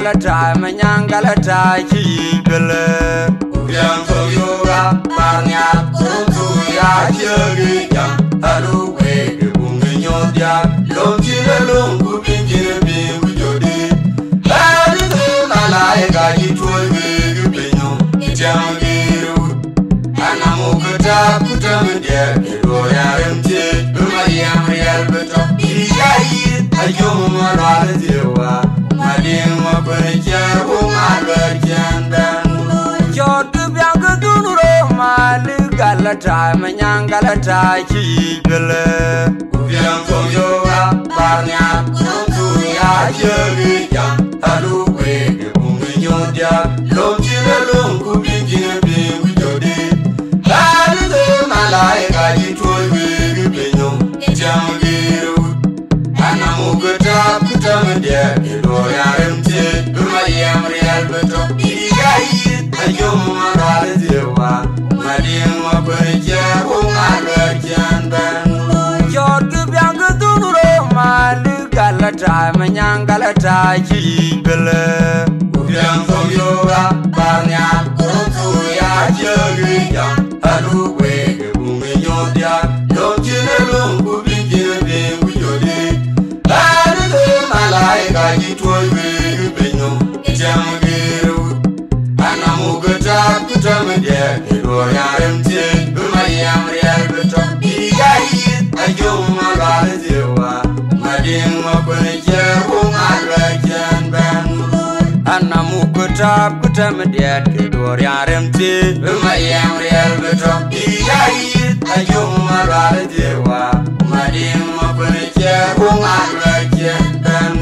galata manyangalata kigele Ubiang soyoga parnya kutu ya kigya halu wege bunginyodia longile longu bingire bingu jodi Hadi nalae gaji tuwe wege penyo Itiamugiru Anamukata kutamdia Edoya remte Umayam real beto Iriyayi Ayomu marwale zewa Mading mabarikya Umarbarikyan ben Chotu bianca dunuro Mali galata manyangalata kigele Ubiang soyoga Parnya kutu ya kigya Halu wege bunginyodia Longile longu bingine bingu jodi Hadi nalae gaji tuwe wege penyo Itiamugiru Anamukata kutamdia Edoya remte Umayam real beto Iriyayi Ayomu marwale zewa Mading mabarikya Umarbarikyan ben Chotu bianca dunuro Mali galata manyangalata kigele Ubiang soyoga Parnya kutu ya kigya Halu wege bunginyodia Longile longu bingine bingu jodi Hadi nalae gaji tuwe wege penyo Itiamugiru Anamukata kutamdia Edoya remte Umayam real beto Iriyayi Ayomu marwale zewa Mading mabarikya Umarbarikyan ben Anamukata kutamdia Edoya remte Umayam real beto Iriyayi Ayomu marwale zewa Mading mabarikya Umarbarikyan ben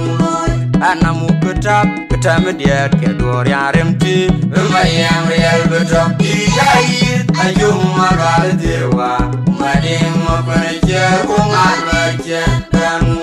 Anamukata kutamdia Edoya remte Umayam real beto Iriyayi Ayomu marwale zewa Mading mabarikya Umarbarikyan ben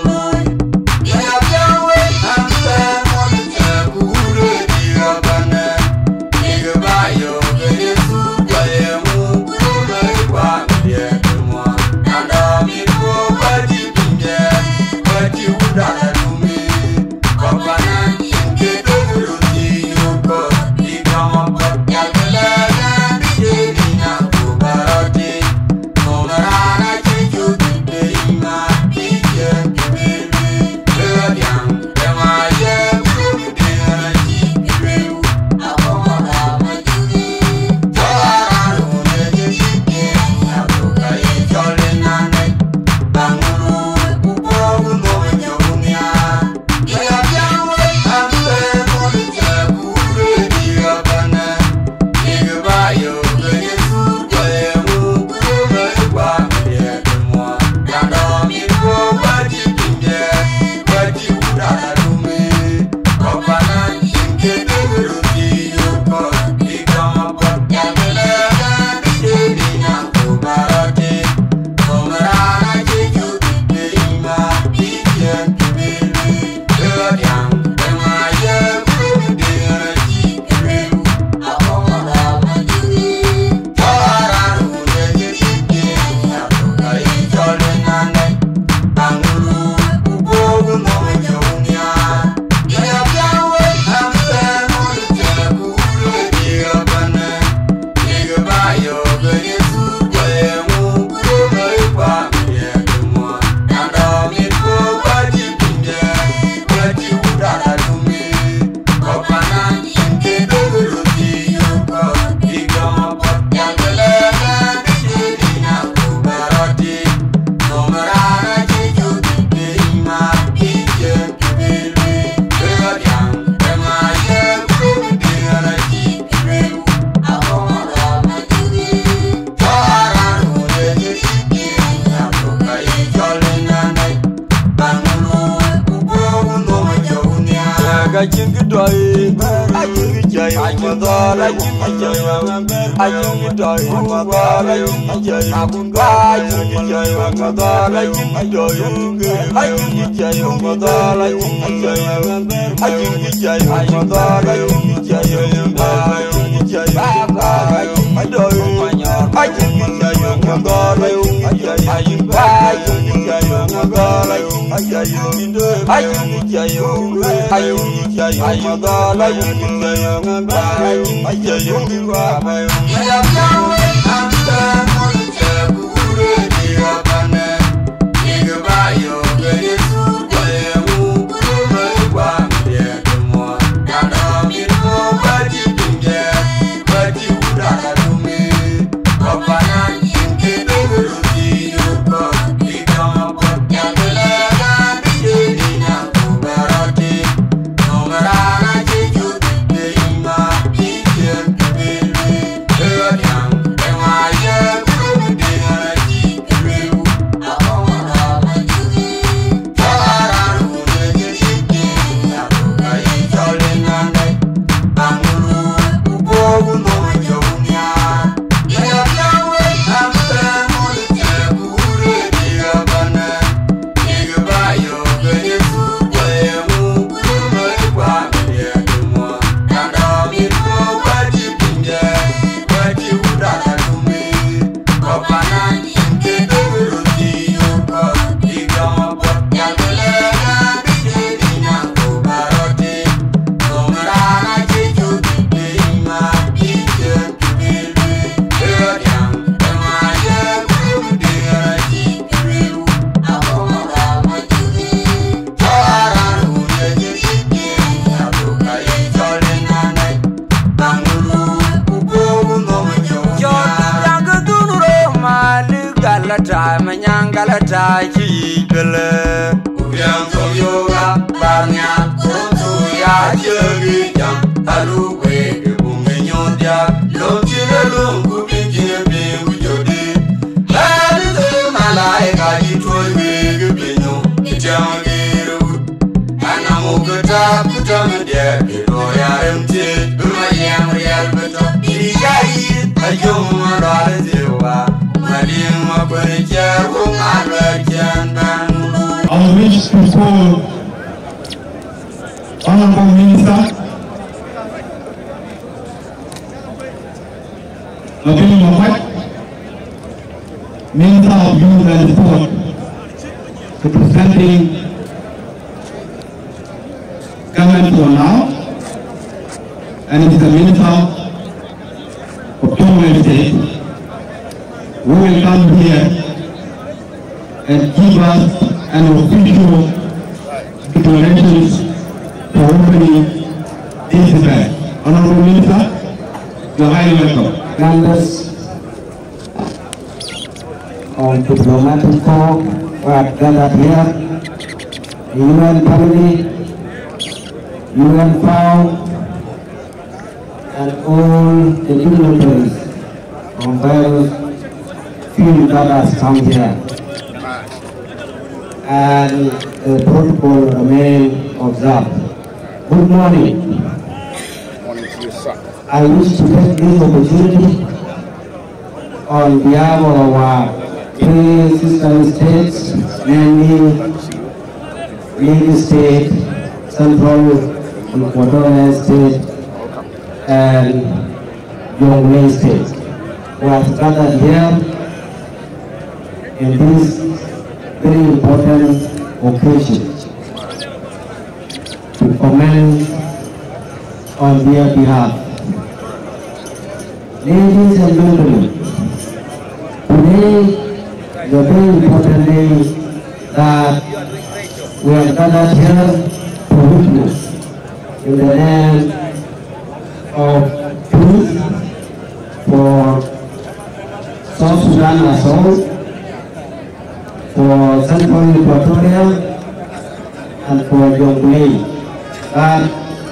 I magala ayo mindo ayo ayo ayo magala ayo magala ayo miwa ayo anta monte kure dia bane igabayo yesu ayo kure kwa dia demo dada mino baji pinge baji udara dumi kopana inke duruti yuko idama potya lega bidina kubarati nomarana chichu deima pijen kebelwe ewadang emaye kurudina chikelu awara majugi jararu nejiki abukai cholenande bangulu ubogu no majunya yayawe ampe molche kure dia bana igabayo yesu ayemu kure kwa dia demo dada mino baji pinje baji udara dumi kopana inke duruti yuko igama potya lega bidina kubaroti nomarana chichu deima pijen kebelwe ewadang emaye kurudina chikelu awara majugi jararu nejiki abukai cholenane bangulu ubogu no majunya yagadunuro maligalata manyangalata chigele ubyang yoga barnya kuntu ya jegi jam aluwe bungenyodia lomchire lungu binjire bingu jodi lalize malaika jitwe gebinyo itangiru anamugata kutamde kiroya emti umayam real beto igai ayuma ralezewa malim mabarja umarjan bangulu I wish to call Honorable Minister Nabil Mohammed, Minister of Youth and Sport, representing government for now, and it is the Minister of Government State, who will come here and give us an official declarations for opening this event. Honorable Minister, you are highly welcome. Members of the diplomatic corps who are gathered here, the UN family, UN FAO, and all the dignitaries from various field that has come here. And the protocol remain observed. Good morning. I wish to take this opportunity on behalf of our three sister states, namely Lagos State, Central Equatorial State, and Jonglei State, who have gathered here in this very important occasion to comment on their behalf. Ladies and gentlemen, today is a very important day that we are gathered here to witness in the land of peace for South Sudan as well, for Central Equatoria, and for Jonglei. That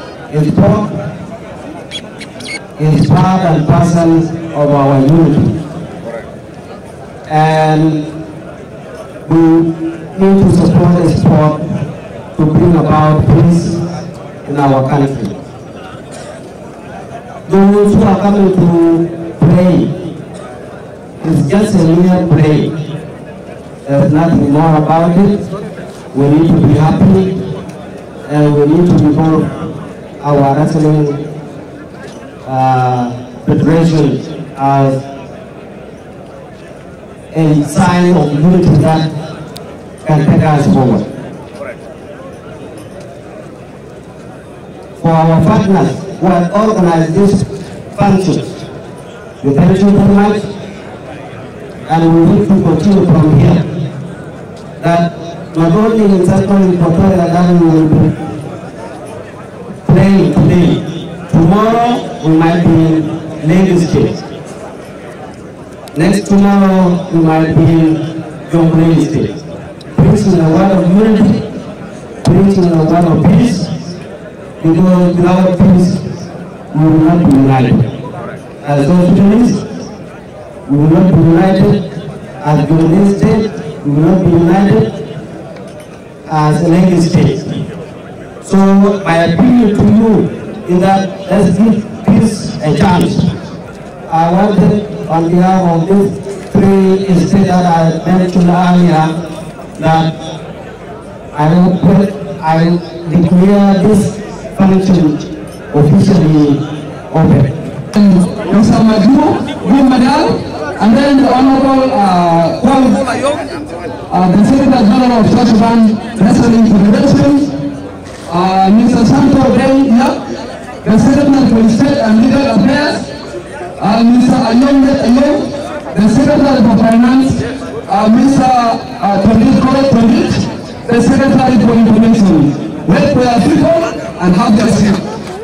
is part and parcel of our unity. And we need to support the sport to bring about peace in our country. Those who are coming to pray, it's just a mere play. There's nothing more about it. We need to be happy, and we need to develop our wrestling federation as a sign of unity that can take us forward. For our partners who have organized this function, we thank you very much, and we need to continue from here. That not only in Central Equatoria that we will be playing today, tomorrow we might be in Lagos State. Next tomorrow we might be in Jonglei State. Preaching a word of unity, preaching a word of peace, because without peace we will not be united. As those Sudanese, we will not be united. As Jonglei State, we will not be united. As Lagos State. So my appeal to you is that let's give peace a chance. I wanted on behalf of these three states that I mentioned earlier that I declare this function officially open. Mr. Majmu, Madal, and then the Honorable Paul, the Secretary General of South Sudan Wrestling Federation, Mr. Santo Bey, the Secretary for State and Legal Affairs, Mr. Ayong, the Secretary for Finance, Mr. Tondit, the Secretary for Information. Wait for your people and have their seat.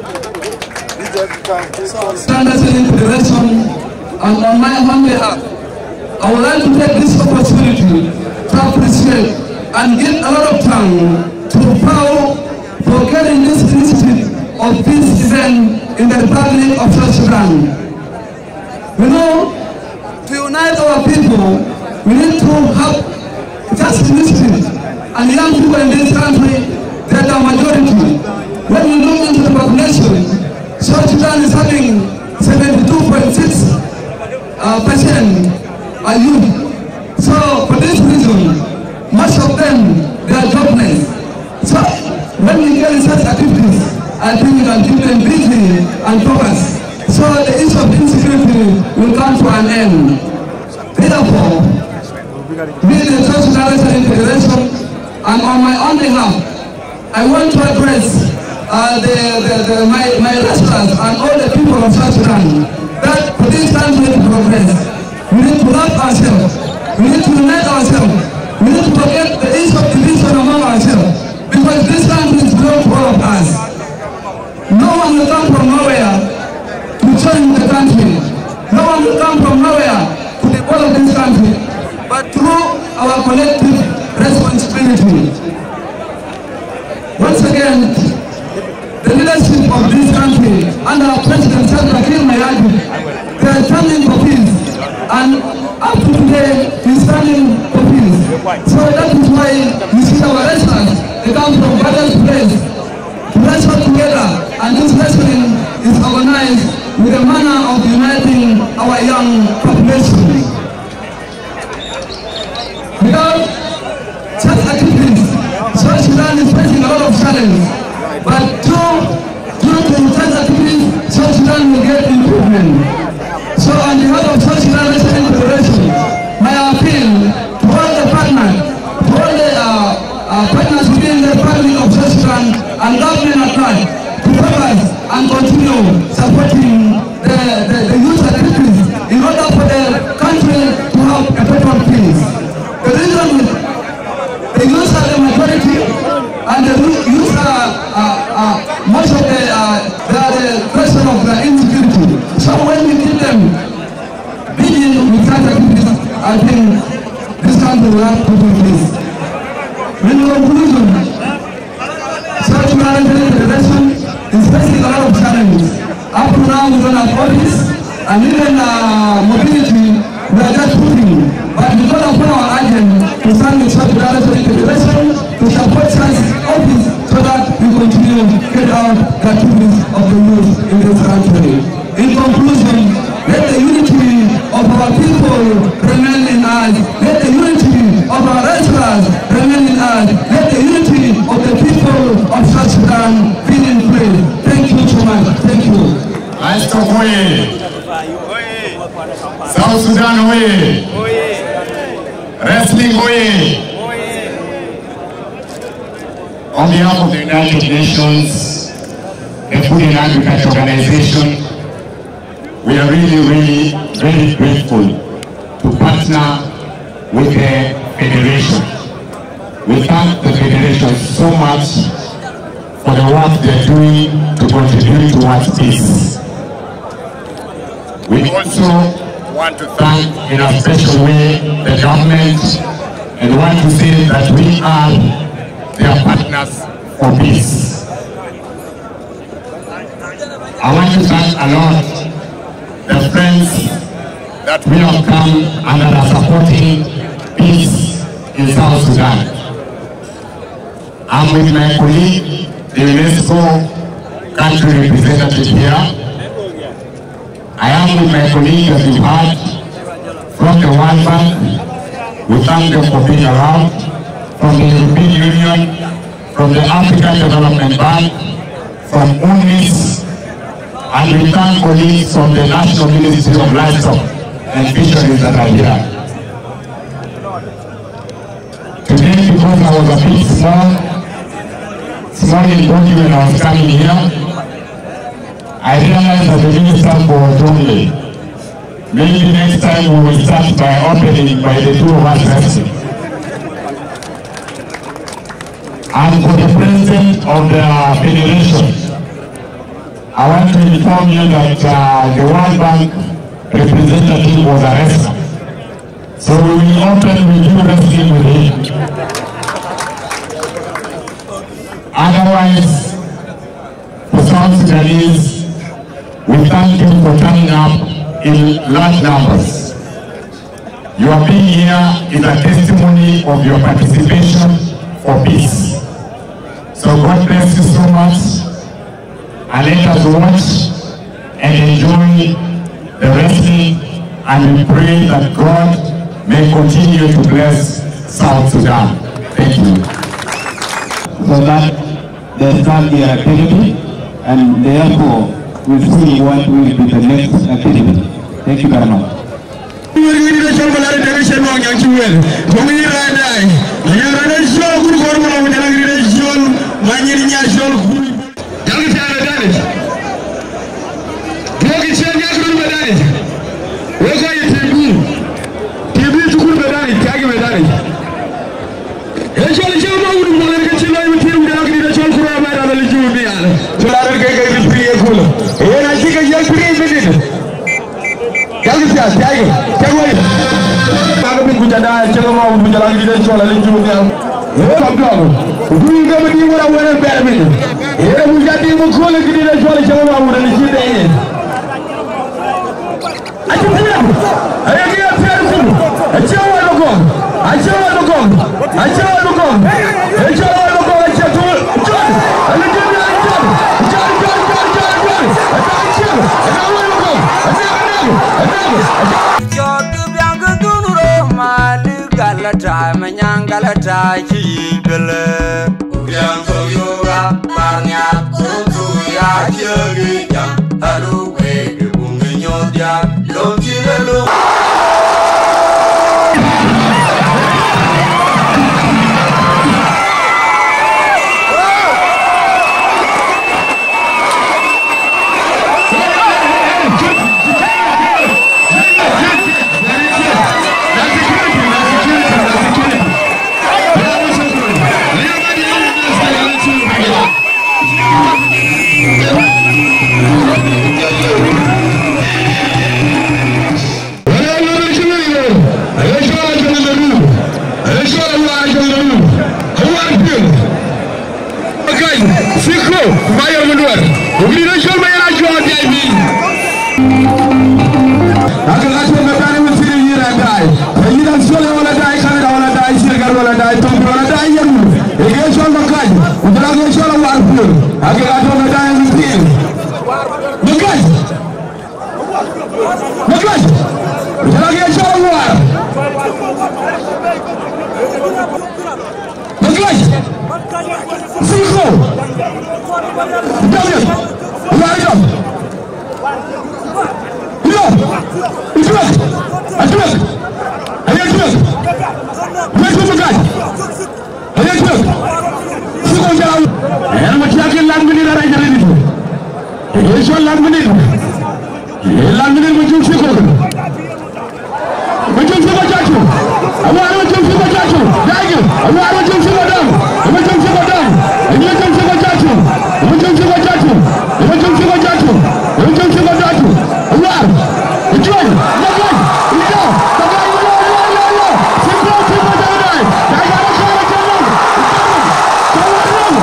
Standard Wrestling Federation, and on my own behalf, I would like to take this opportunity to appreciate and give a lot of time to PAO for carrying this initiative of this event in the Republic of South Sudan. You know, to unite our people, we need to have just initiative. And young people in this country, they are the majority. When you look into the population, South Sudan is having 72.6% youth. So for this reason, most of them, they are jobless. So when we get such activities, I think we can keep them busy and focused. So the issue of insecurity will come to an end. Therefore, we the South Sudan Wrestling Federation, and on my own behalf, I want to address my wrestlers and all the people of South Sudan that for this country to progress, we need to love ourselves, we need to unite ourselves, we need to forget the issue of division among ourselves, because this country is belong to all of us. No one will come from nowhere to change the country. No one will come from nowhere to develop this country, but through our collective responsibility. Once again, the leadership of this country under President Salva Kiir Mayardit, they are standing for peace, and up to today, he's standing for peace. So that is why you see our wrestlers, they come from various places to wrestle together, and this wrestling is organized with a manner of uniting our young population. Without such activities, South Sudan is facing a lot of challenges, but due to such activities, South Sudan will get improvement. So on behalf of South Sudan Wrestling Federation, my appeal to all the partners, partners within the family of South Sudan and government at large, to focus and continue supporting the youth activities in order for the country to have a better peace. The reason the youth are the majority, and the youth are most of the question of the insecurity. So when we keep them busy with such activities, I think this country will have to do this. In conclusion, South Sudan Wrestling Federation is facing a lot of challenges. Up to now, we don't have office, and even mobility, we are just putting. But because of our agenda to stand with South Sudan Wrestling Federation to support such office so that we continue to get out the activities of the youth in this country. In conclusion, let the unity of our people remain in us. Let the unity of our wrestlers remain in us. Let the unity of the people of South Sudan be in place. Thank you so much. Thank you. Livestock Oye! South Sudan Oye! Wrestling Oye! On behalf of the United Nations, the Food and Agriculture Organization, we are really very grateful to partner with the Federation. We thank the Federation so much for the work they are doing to contribute towards peace. We also want to thank in a special way the government and want to say that we are their partners for peace. I want to thank a lot the friends that we have come and are supporting peace in South Sudan. I'm with my colleague, the UNESCO country representative here. I am with my colleague that you heard from the World Bank. We thank them for being around. From the European Union, from the African Development Bank, from UNIS, and we thank colleagues from the National Ministry of Livestock and Fisheries that are here. Today, because I was a bit small in body when I was coming here, I realized that the minister was only. Maybe next time we will start by opening by the two of us resting. And for the president of the Federation, I want to inform you that the World Bank representative was arrested. So we will open with you resting with him. Otherwise, for South Sudanese, we thank you for turning up in large numbers. Your being here is a testimony of your participation for peace. So God bless you so much, and let us watch and enjoy the wrestling, and we pray that God may continue to bless South Sudan. Thank you. So that they start their activity, and therefore we see what will be the next activity. Thank you very much. Let's Yeso lan menit mujung sikut. Mujung sikut jatuh. Awak mujung sikut jatuh. Lagi. Awak mujung sikut dam. Mujung sikut dam. Ini mujung sikut jatuh. Mujung sikut jatuh. Mujung sikut jatuh. Mujung sikut jatuh. Awak. Mujung. Lagi. Itu. Tagai lo. Sikut sikut tagai. Tagai lo jalan. Jalan.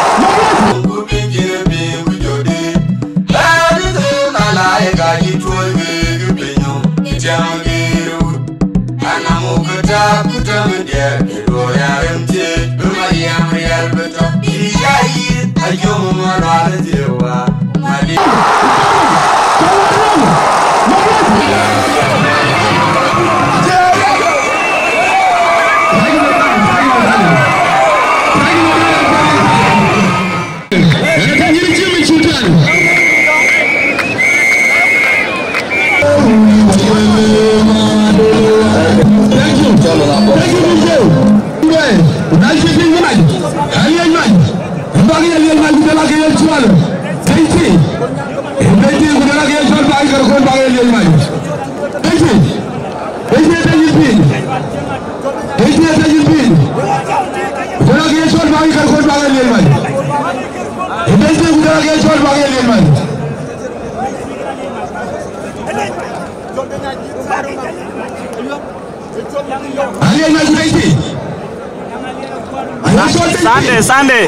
Sunday.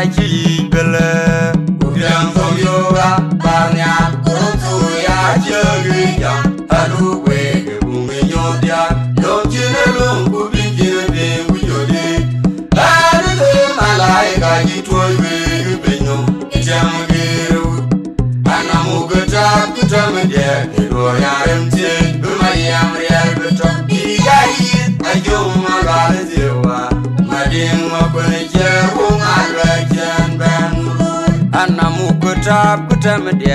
chi bele ubiang so yoga barnya kurutu ya jegi ya alu we ke bunge nyodia yo chine lungu bingire bengu yodi alu de malaika jitoi we benyo jamgiru anamu gata kutamde do ya remte mayam real beto igai ajum magalewa mading mapene anamu kutab kutamde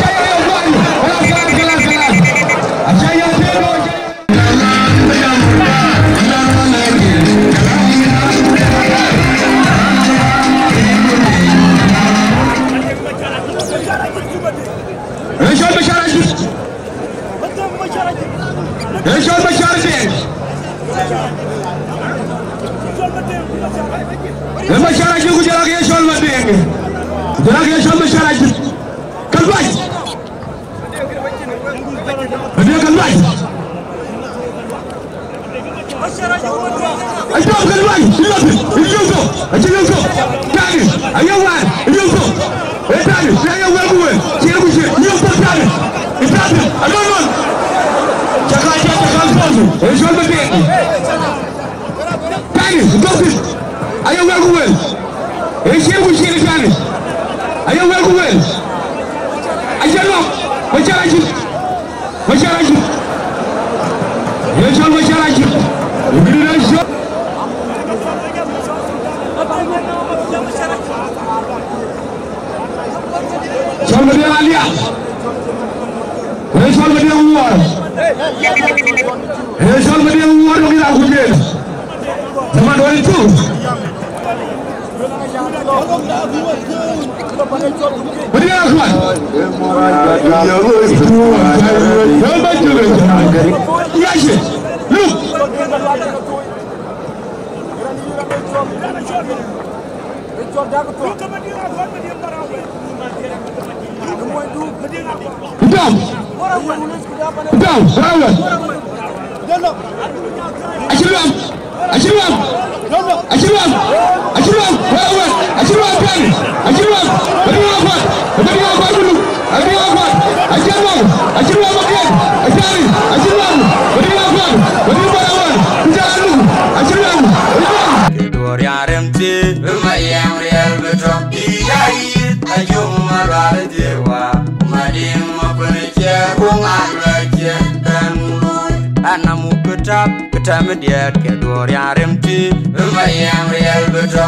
Kutamdiat ke dorian remti mayam real beto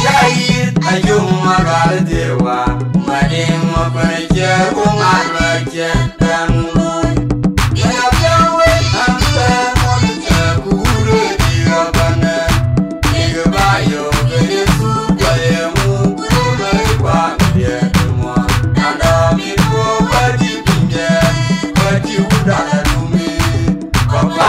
iyai ajum magal dewa madim mapenje kungan baje dan ya yawe ante monte kure diabane digayo yesu bayemu kure kwa dia semua anda miku bagi pinje bagi udara dumi papa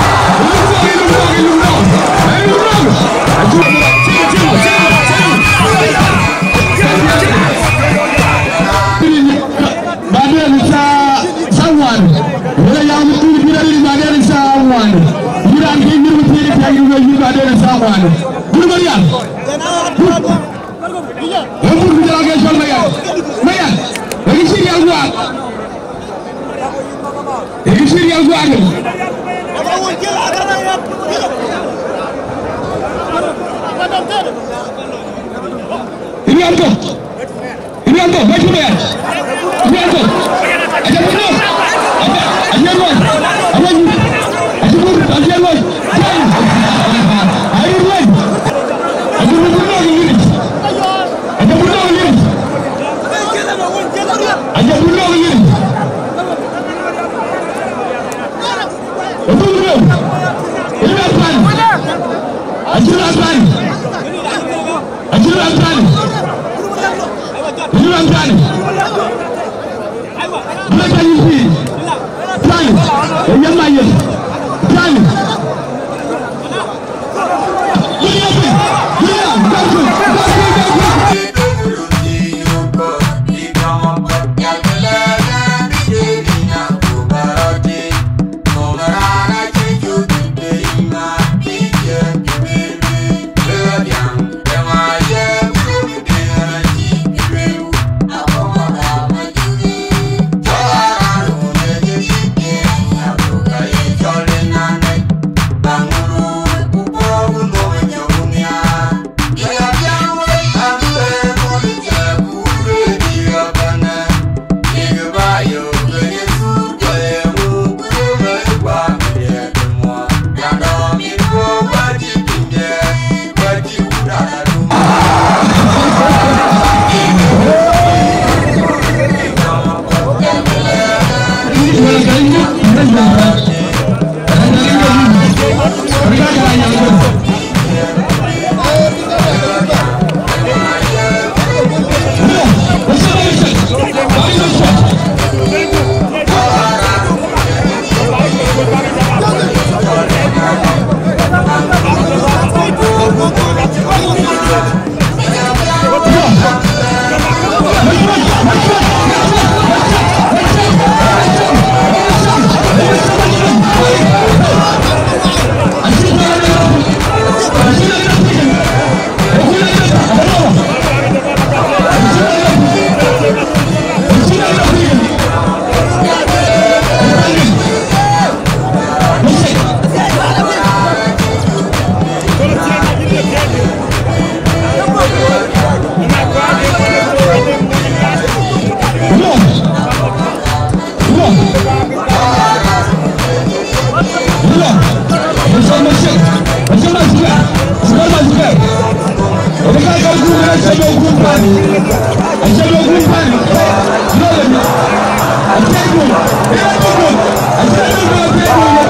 I